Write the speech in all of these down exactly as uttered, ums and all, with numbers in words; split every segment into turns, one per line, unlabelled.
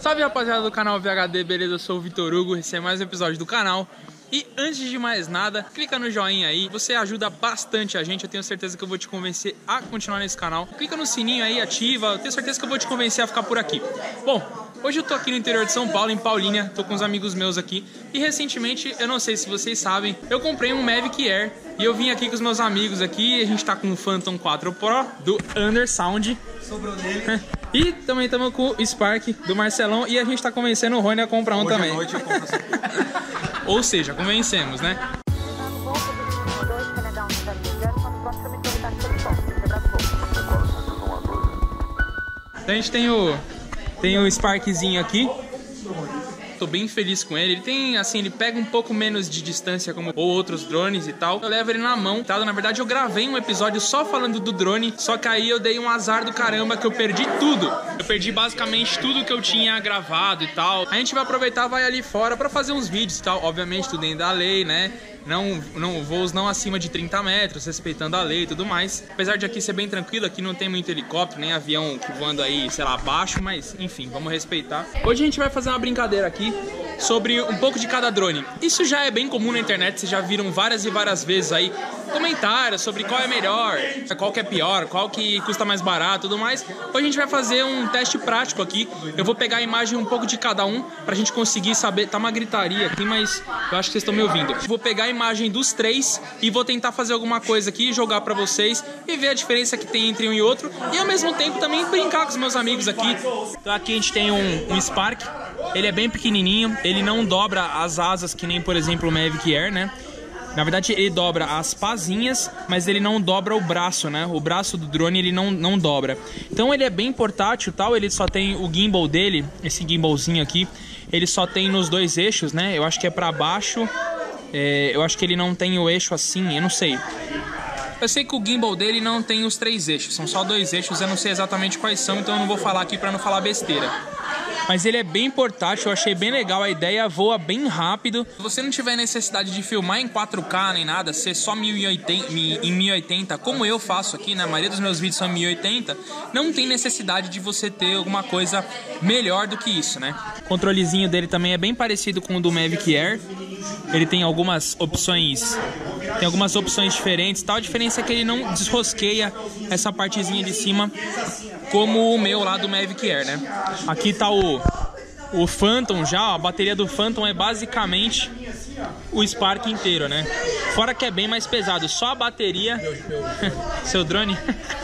Salve, rapaziada do canal V H D, beleza? Eu sou o Vitor Hugo, esse é mais um episódio do canal. E antes de mais nada, clica no joinha aí, você ajuda bastante a gente. Eu tenho certeza que eu vou te convencer a continuar nesse canal. Clica no sininho aí, ativa, eu tenho certeza que eu vou te convencer a ficar por aqui. Bom, hoje eu tô aqui no interior de São Paulo, em Paulínia, tô com uns amigos meus aqui. E recentemente, eu não sei se vocês sabem, eu comprei um Mavic Air. E eu vim aqui com os meus amigos aqui, a gente tá com o Phantom quatro Pro do Undersound.
Sobrou dele.
E também estamos com o Spark do Marcelão e a gente tá convencendo o Rony a comprar um
Hoje
também.
à noite eu compro essa coisa.
Ou seja, convencemos, né? Então a gente tem o, tem o Sparkzinho aqui. Tô bem feliz com ele. Ele tem, assim, ele pega um pouco menos de distância como ou outros drones e tal. Eu levo ele na mão, tá? Na verdade, eu gravei um episódio só falando do drone, só que aí eu dei um azar do caramba que eu perdi tudo. Eu perdi basicamente tudo que eu tinha gravado e tal. A gente vai aproveitar, vai ali fora pra fazer uns vídeos e tal. Obviamente, tudo dentro da lei, né? Não, não, voos não acima de trinta metros, respeitando a lei e tudo mais. Apesar de aqui ser bem tranquilo, aqui não tem muito helicóptero, nem avião que voando aí, sei lá, abaixo, mas enfim, vamos respeitar. Hoje a gente vai fazer uma brincadeira aqui sobre um pouco de cada drone. Isso já é bem comum na internet, vocês já viram várias e várias vezes aí comentários sobre qual é melhor, qual que é pior, qual que custa mais barato e tudo mais. Hoje a gente vai fazer um teste prático aqui. Eu vou pegar a imagem um pouco de cada um pra gente conseguir saber. Tá uma gritaria aqui, mas eu acho que vocês estão me ouvindo. Vou pegar a imagem dos três e vou tentar fazer alguma coisa aqui, jogar pra vocês e ver a diferença que tem entre um e outro. E ao mesmo tempo também brincar com os meus amigos aqui. Então aqui a gente tem um, um Spark. Ele é bem pequenininho, ele não dobra as asas que nem, por exemplo, o Mavic Air, né? Na verdade, ele dobra as pazinhas, mas ele não dobra o braço, né? O braço do drone, ele não, não dobra. Então, ele é bem portátil, tal. Ele só tem o gimbal dele, esse gimbalzinho aqui. Ele só tem nos dois eixos, né? Eu acho que é pra baixo. É, eu acho que ele não tem o eixo assim, eu não sei. Eu sei que o gimbal dele não tem os três eixos, são só dois eixos. Eu não sei exatamente quais são, então eu não vou falar aqui pra não falar besteira. Mas ele é bem portátil, eu achei bem legal a ideia, voa bem rápido. Se você não tiver necessidade de filmar em quatro K nem nada, ser só mil e oitenta, em mil e oitenta, como eu faço aqui, né? A maioria dos meus vídeos são mil e oitenta, não tem necessidade de você ter alguma coisa melhor do que isso, né? O controlezinho dele também é bem parecido com o do Mavic Air. Ele tem algumas opções, tem algumas opções diferentes, tal. A diferença é que ele não desrosqueia essa partezinha de cima como o meu lá do Mavic Air, né? Aqui tá o, o Phantom já, ó, a bateria do Phantom é basicamente o Spark inteiro, né? Fora que é bem mais pesado, só a bateria... Seu drone?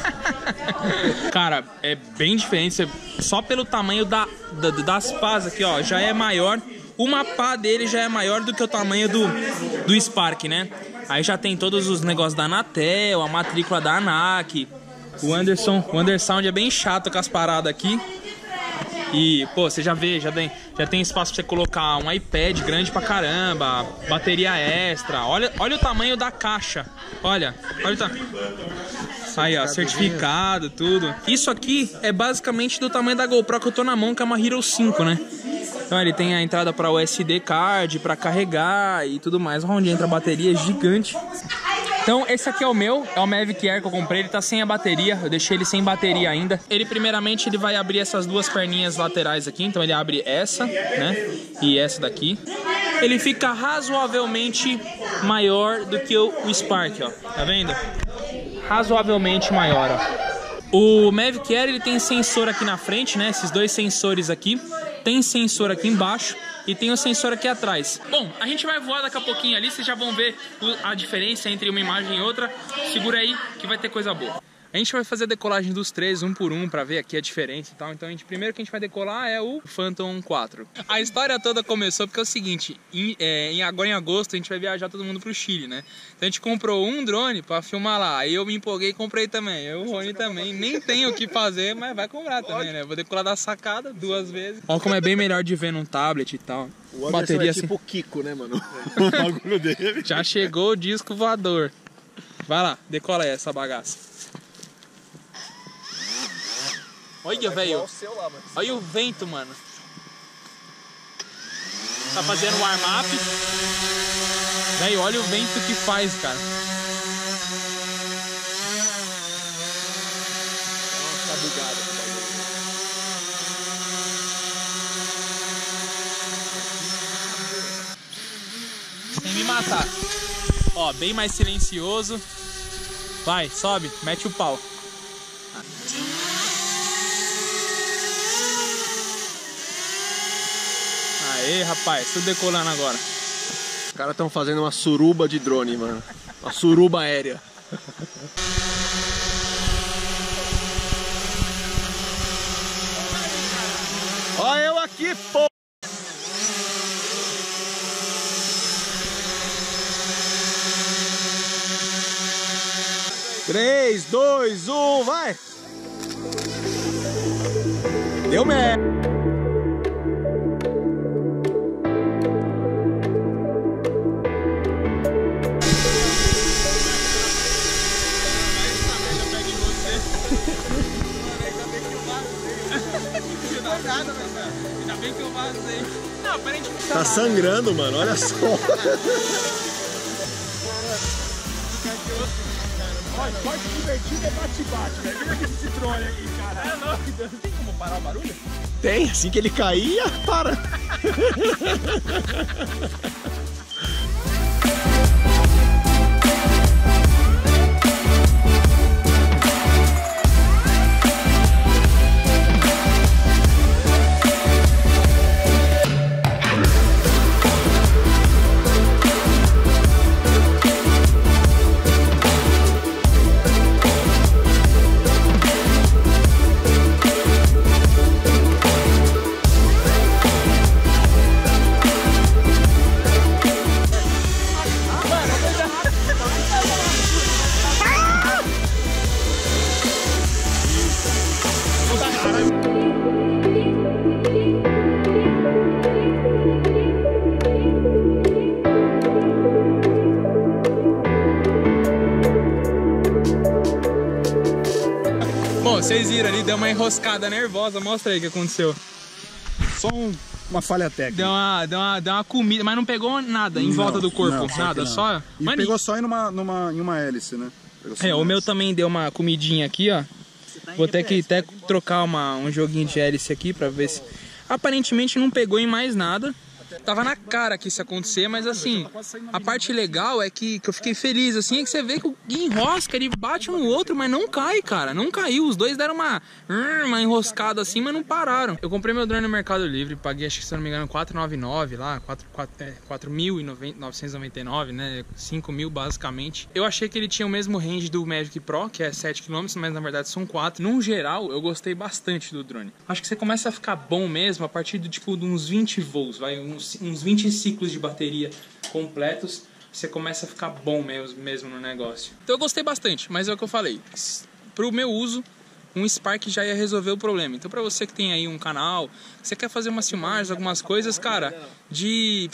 Cara, é bem diferente, só pelo tamanho da, da, das pás aqui, ó, já é maior. Uma pá dele já é maior do que o tamanho do, do Spark, né? Aí já tem todos os negócios da Anatel, a matrícula da ANAC. O Anderson, o Undersound é bem chato com as paradas aqui. E, pô, você já vê, já tem, já tem espaço pra você colocar um iPad grande pra caramba, bateria extra. Olha, olha o tamanho da caixa. Olha, olha o tamanho. Aí, ó, certificado, tudo. Isso aqui é basicamente do tamanho da GoPro que eu tô na mão, que é uma Hero cinco, né? Então ele tem a entrada para U S D card, para carregar e tudo mais. Onde entra a bateria gigante. Então esse aqui é o meu, é o Mavic Air que eu comprei, ele tá sem a bateria, eu deixei ele sem bateria ainda. Ele primeiramente ele vai abrir essas duas perninhas laterais aqui, então ele abre essa, né, e essa daqui. Ele fica razoavelmente maior do que o, o Spark, ó, tá vendo? Razoavelmente maior, ó. O Mavic Air ele tem sensor aqui na frente, né, esses dois sensores aqui. Tem sensor aqui embaixo e tem o sensor aqui atrás. Bom, a gente vai voar daqui a pouquinho ali, vocês já vão ver a diferença entre uma imagem e outra. Segura aí que vai ter coisa boa. A gente vai fazer a decolagem dos três, um por um, pra ver aqui a diferença e tal. Então, a gente, primeiro que a gente vai decolar é o Phantom quatro. A história toda começou porque é o seguinte, em, é, em, agora em agosto a gente vai viajar todo mundo pro Chile, né? Então a gente comprou um drone pra filmar lá. Aí eu me empolguei e comprei também. Eu, o Rony também. Nem tenho o que fazer, mas vai comprar também, né? Vou decolar da sacada duas vezes. Olha como é bem melhor de ver num tablet e tal.
O Anderson bateria é tipo o assim... Kiko, né, mano? O bagulho dele.
Já chegou o disco voador. Vai lá, decola aí essa bagaça. Olha, velho. Olha o vento, mano. Tá fazendo o warm-up. Velho, olha o vento que faz, cara. Tá bugado. matar. Ó, bem mais silencioso. Vai, sobe, mete o pau. Aê, rapaz, tudo decolando agora.
Os caras estão fazendo uma suruba de drone, mano. Uma suruba aérea. Ó eu aqui, pô! três, dois, um, vai! Deu merda!
Ainda bem que eu vazei. Não, aparentemente
tá sangrando, mano, olha só.
Olha, esporte divertido é bate-bate, velho. Vem aqui esse drone aqui, cara. É louco. Tem como parar o barulho?
Tem, assim que ele cair, para.
Bom, vocês viram ali, deu uma enroscada nervosa. Mostra aí o que aconteceu.
Só um, uma falha técnica.
Deu uma, deu, uma, deu uma comida, mas não pegou nada em
Não,
volta do corpo.
não, só
Nada,
que não.
só.
E
Mano,
pegou só em uma, numa, em uma hélice, né?
É, o meu também deu uma comidinha aqui, ó. Vou ter que até trocar uma, um joguinho de hélice aqui pra ver se... Aparentemente não pegou em mais nada. Tava na cara que isso ia acontecer, mas assim, a parte legal é que, que eu fiquei feliz, assim, é que você vê que o enrosca, ele bate um no outro, mas não cai, cara, não caiu. Os dois deram uma, uma enroscada assim, mas não pararam. Eu comprei meu drone no Mercado Livre, paguei, acho que se não me engano, quatrocentos e noventa e nove lá, quatro mil novecentos e noventa e nove, né, cinco mil basicamente. Eu achei que ele tinha o mesmo range do Mavic Pro, que é sete quilômetros, mas na verdade são quatro. Num geral, eu gostei bastante do drone. Acho que você começa a ficar bom mesmo a partir do tipo de uns vinte voos, vai, uns uns vinte ciclos de bateria completos, você começa a ficar bom mesmo, mesmo no negócio. Então eu gostei bastante, mas é o que eu falei. Pro meu uso, um Spark já ia resolver o problema. Então pra você que tem aí um canal, você quer fazer umas filmagens, algumas coisas, cara, de,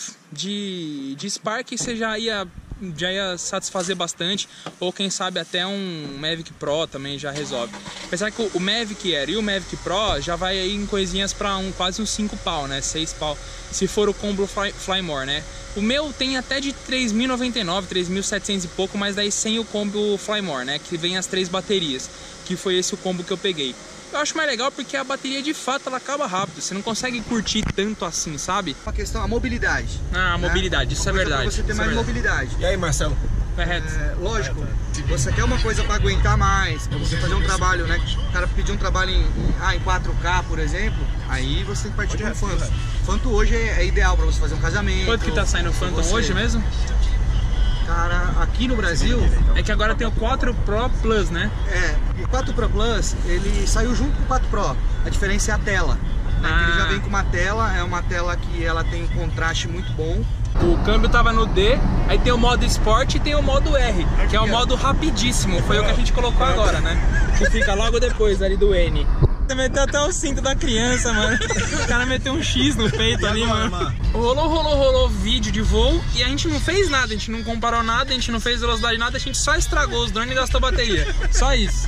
de, de Spark você já ia... já ia satisfazer bastante, ou quem sabe até um Mavic Pro também já resolve. Apesar que o Mavic Air e o Mavic Pro já vai aí em coisinhas para um, quase uns cinco pau, né, seis pau, se for o combo Fly, Fly More, né. O meu tem até de três mil e noventa e nove, três mil e setecentos e pouco, mas daí sem o combo Fly More, né, que vem as três baterias, que foi esse o combo que eu peguei. Eu acho mais legal porque a bateria de fato ela acaba rápido, você não consegue curtir tanto assim, sabe?
Uma questão, a mobilidade.
Ah, a
né?
mobilidade, isso é verdade.
Pra você ter
isso
mais
é
mobilidade.
E aí, Marcelo?
Correto.
É, lógico, você quer uma coisa para aguentar mais, para você fazer um trabalho, né? O cara pedir um trabalho em, em, ah, em quatro K, por exemplo, aí você tem que partir para um Phantom. Phantom hoje é, é ideal para você fazer um casamento.
Quanto que tá saindo o Phantom
você...
hoje mesmo?
Cara, aqui no Brasil...
É que agora tem o quatro Pro Plus, né?
É, o quatro Pro Plus, ele saiu junto com o quatro Pro. A diferença é a tela. Né?
Ah.
Ele já vem com uma tela, é uma tela que ela tem um contraste muito bom.
O câmbio tava no D, aí tem o modo Sport e tem o modo R, que é o modo rapidíssimo, foi o que a gente colocou agora, né? Que fica logo depois ali do N. Você meteu até o cinto da criança, mano. O cara meteu um X no peito ali, mano. Rolou, rolou, rolou vídeo de voo e a gente não fez nada, a gente não comparou nada, a gente não fez velocidade nada, a gente só estragou os drones e gastou bateria. Só isso.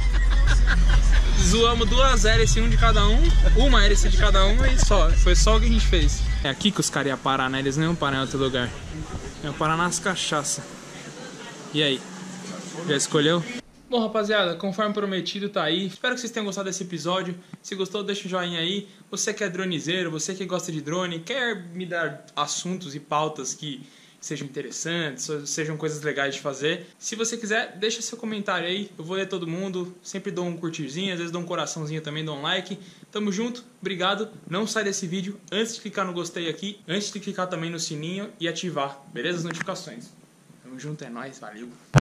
Zoamos duas hélices, um de cada um, uma hélice de cada um e só. Foi só o que a gente fez. É aqui que os caras iam parar, né? Eles não iam parar em outro lugar. Iam parar nas cachaças. E aí? Já escolheu? Bom, rapaziada, conforme prometido, tá aí. Espero que vocês tenham gostado desse episódio. Se gostou, deixa o joinha aí. Você que é dronizeiro, você que gosta de drone, quer me dar assuntos e pautas que, sejam interessantes, sejam coisas legais de fazer. Se você quiser, deixa seu comentário aí, eu vou ler todo mundo, sempre dou um curtirzinho, às vezes dou um coraçãozinho também, dou um like. Tamo junto, obrigado, não sai desse vídeo antes de clicar no gostei aqui, antes de clicar também no sininho e ativar, beleza? As notificações. Tamo junto, é nóis, valeu!